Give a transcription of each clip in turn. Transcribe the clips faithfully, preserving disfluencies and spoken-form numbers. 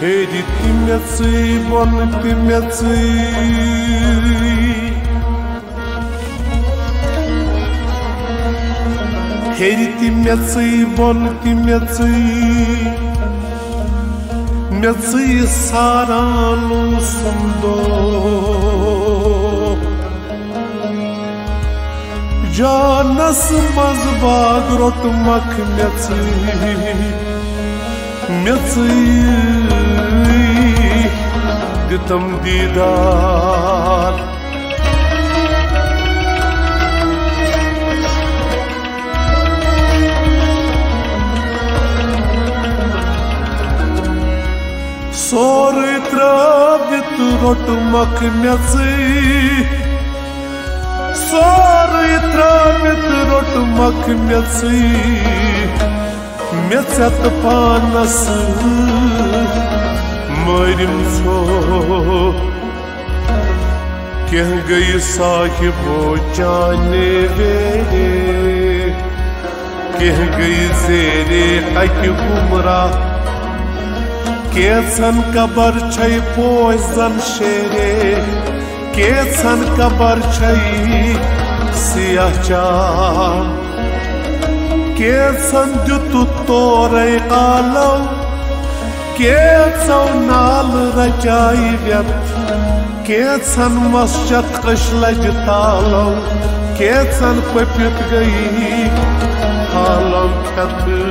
Heri timjaci, bon timjaci, Heri timjaci, bon timjaci, Mjaci saranu sundo, Janas mazbagrot mak mjaci, Mjaci ditam didar. Sorry travit rot mak mjaci, Sorry travit rot mak mjaci, Mjacet panas marim so, Keh gayi sahibo jane vere, Keh gayi zere ak gumrah, Kesan kabar çay poizan şere, Kesan kabar çay siyah çam, Kesan jutu toray alav, Kesan nal racay vyat, Kesan masjid qışlaj talav, Kesan papyut gayi halam katı.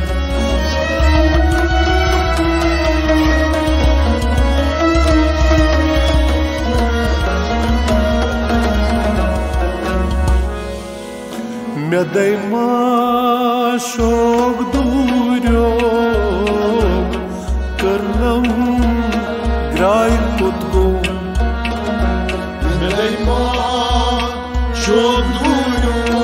Mea dai ma shok duryo, Karnam grai kutko. Mea dai ma shok duryo,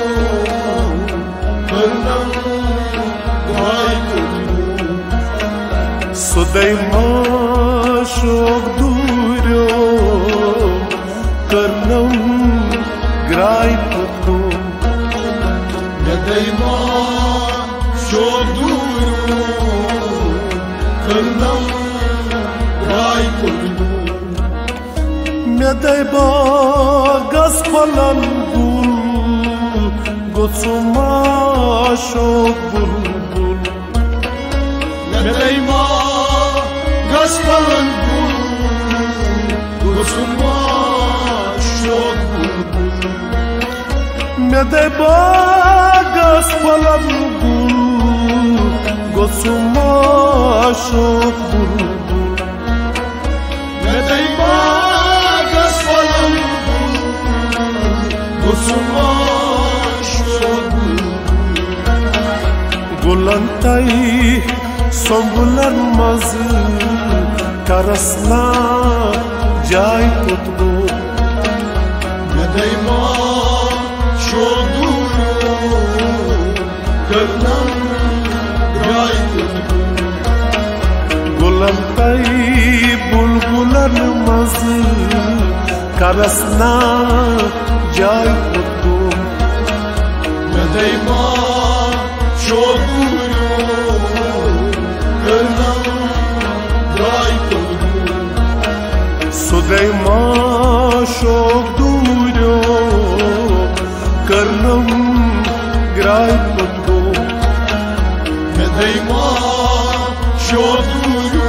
Karnam grai kutko. So dai ma shok duryo, Karnam grai kutko. Dai ma shok duryo, Karnam grai kutko. Mea dai ba gaspalan gul, Gotsuma shok bulbul. Mea dai ma gaspalan gul, Gotsuma shok bulbul. Mea dai ba gaspalan gul, Gotsuma shok bulbul. Mea dai ma gaspalan gul, Gotsuma shok bulbul. Gulantai sombulan mazı, Karasna jay kutko. Mea dai ma shok duryo, Karnam grai kutko. Gulantai bulbulan mazı, Karasna jay kutko. Mea dai ma shok duryo, Karnam grai kutko. So dai ma shok duryo, Karnam grai kutko. Mea dai ma shok duryo,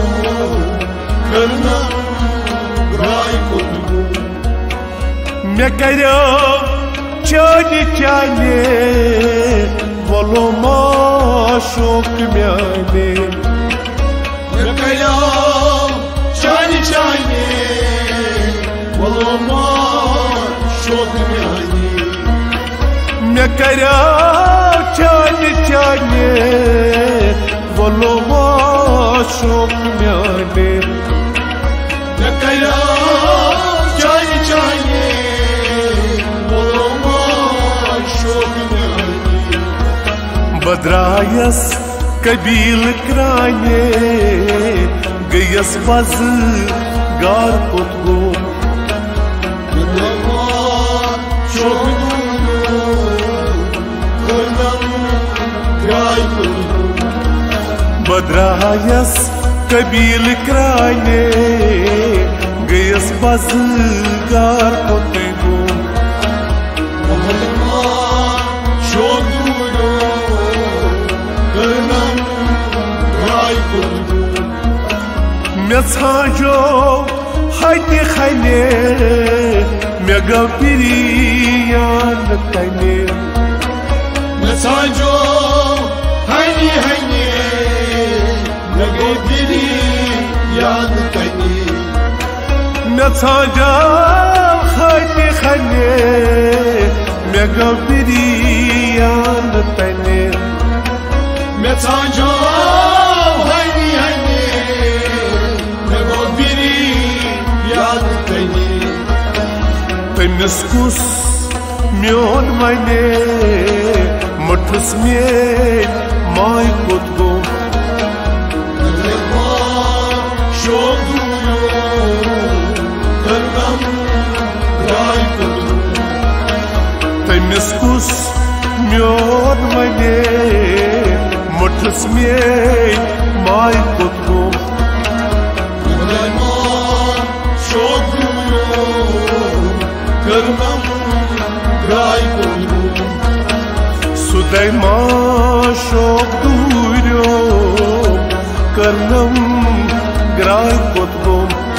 Karnam grai kutko. Mea karya chani chane, Voloma shok myane. Mea karya chani chane, Voloma shok myane. Mea karya chani chane, Voloma shok myane. Mea karya chani chane, Voloma shok myane. Badrayas kabil krane, Gayas bazı gar kutko. Mea dai ma shok duryo, Karnam grai kutko. Badrayas कबील क्राने गयस bazıgar kotego Olma çok duro Gönlüm ray kurdu me tsajo haydi khane me gapiriyan tane Me sajo hani hani Ne gobiri yan kani me tsajo haydi khane me gapiriyan tane Me sajo hani hani Ne gobiri yan kani Temeskus mion mane mutus mie mai kutgo Lema çok duro Gönlüm ray kurdu Temeskus mion mane mutus mie mai kutgo Lema çok duro Gönlüm ray kurdu Sudayma şok duyuyorum karnım gray kutgo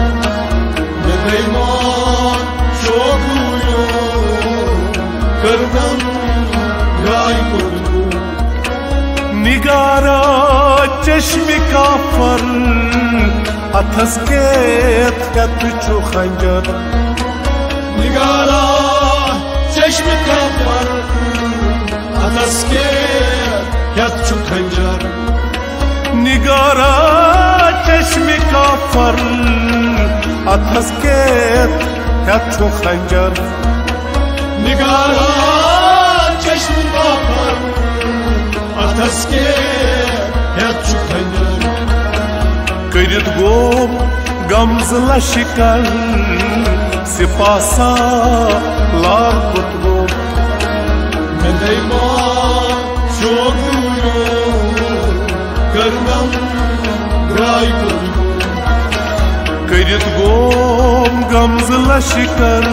Lema çok duro Gönlüm ray kurdu निगारा चश्मे का फर अथस के तुझो खंजर Nigara çeşme kapar Ataske yat şu kancar निगारा चश्मे का फर अथस के तुझो खंजर Nigara çeşme kapar Ataske yat şu kancar करित गो गमजला शिकर सिपासा लाल कुतगो Medeyma çok duro Gönlüm ray kurdu करित गो गमजला शिकर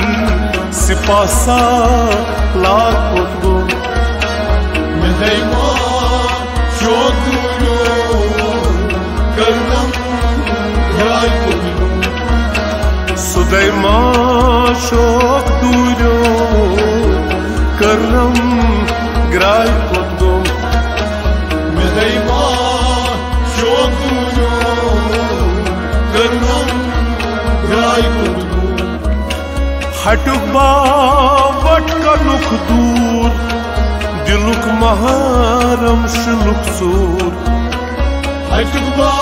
सिपासा लाल कुतगो Medeyma çok duro Gönlüm ray kurdu Sudayma şok duyuyorum karnım gray kutgo Medeyma çok duro Gönlüm ray kurdu हटुक बावट का लुक दूर दिलुक महारम शुलुक सूर Artık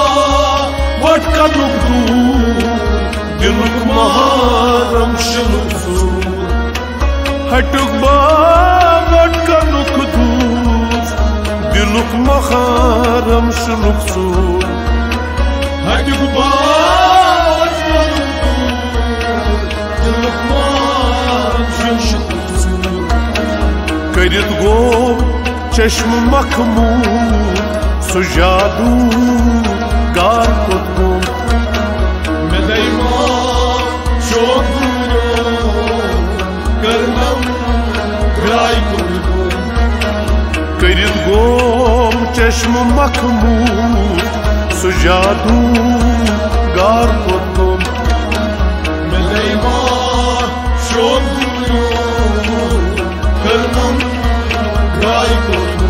vat ka luk dur दिलुक महारम शुलुक सूर हटुक बावट का लुक दूर दिलुक महारम शुलुक सूर Artık vat ka luk dur Yıllık var şaşırsın करित गो चश्म मखमूर सुजादू गार कुतगो Medeyma çok duro Gönlüm ray kurdu करित गो चश्म मखमूर सुजादू गार कुतगो Medeyma çok duro Gönlüm ray kurdu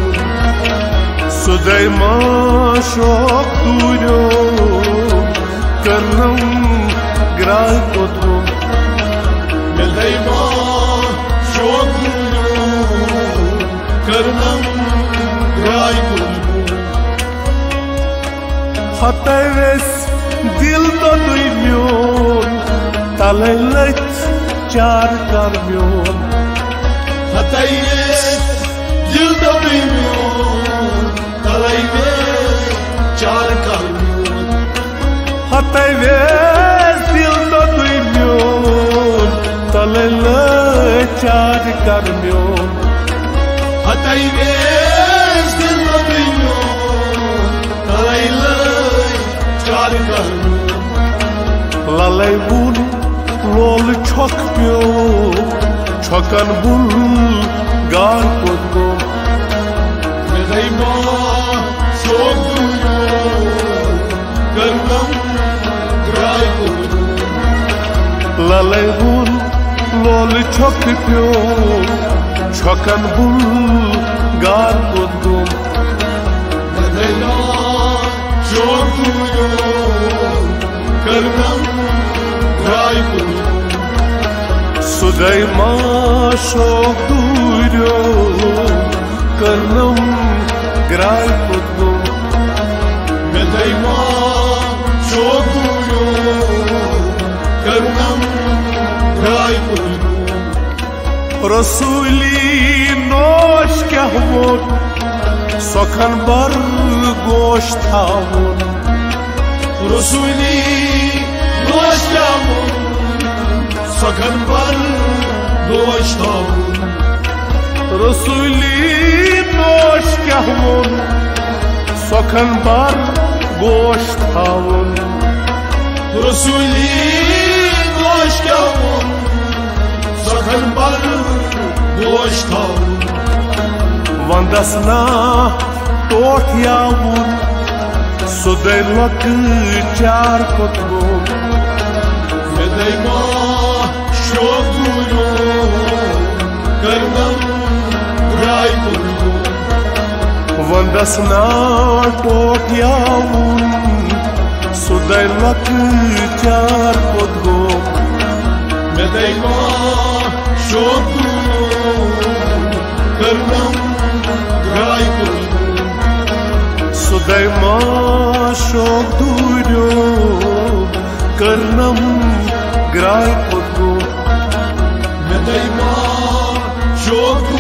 Sudayma şok duyuyorum karnım gray kutgo Medeyma çok duro Gönlüm ray kurdu Hatayves dil da duymuyor talaylet çar karmıyor Hatayet yılda bilmiyor Talayet çar kalmıyor Hatayves dil da duymuyor talaylet çar karmıyor Hatayet yılda bilmiyor Talayet qarë karmjon. Lalej bun, lol çok pjo, çokan bul, gar kodgom. Me dhej ma shok dujon, karnam graj kodgom. Lalej bun, lol çok pjo, çokan bul, gar kodgom. Me dhej ma shok dujon, karnam graj kodgom. Sudej ma shok dujro, karnam graj kodgom. Me dhej ma shok dujon, karnam graj kodgom. Rasuli nosh kahvon, sokan bar gosht havon. Rasuli nosh kahvon, sokan bar gosht havon. Rasuli nosh kahvon, sokan bar gosht havon. Rasuli nosh kahvon, sokan bar gosht havon. Vandasna tot javun, sudej lok qar kodgom. Me dhej ma shok dujon, karnam graj kodgom. Vandasna tot javun, sudej lok qar kodgom. Me dhej ma shok dujon, karnam graj kodgom. Sudej ma shok dujro, karnam graj kodgom. Me dhej ma shok